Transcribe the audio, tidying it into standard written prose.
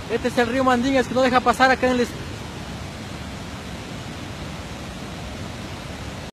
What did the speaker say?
Este es el río Mandingas que no deja pasar acá en el